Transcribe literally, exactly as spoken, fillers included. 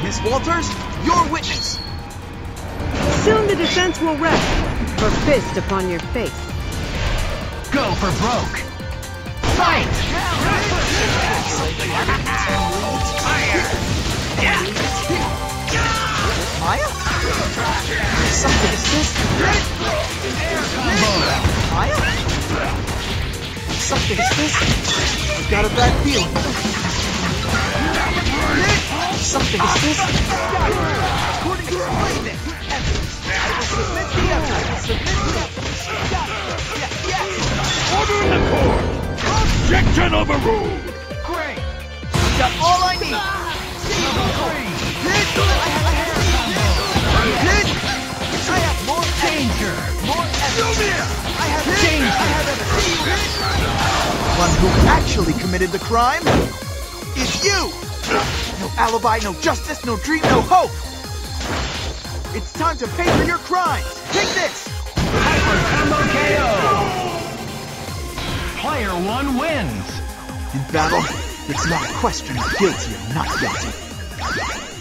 Miss Walters, your witness. Soon the defense will rest, her fist upon your face. Go for broke. Fight! Maya? Something assist. Maya? Something assist. I've got a bad feeling. Something assist. According to the evidence, I will submit the evidence. Submit the evidence. Yes, yes. Order in the court! Objection overruled! Great. I've got all I need. I have more danger. More evidence. I have danger. I have evidence. One who actually committed the crime is you. No alibi, no justice, no dream, no hope. It's time to pay for your crimes. Take this. Hyper Combo K O! Player one wins! In battle, it's not a question of guilty or not guilty.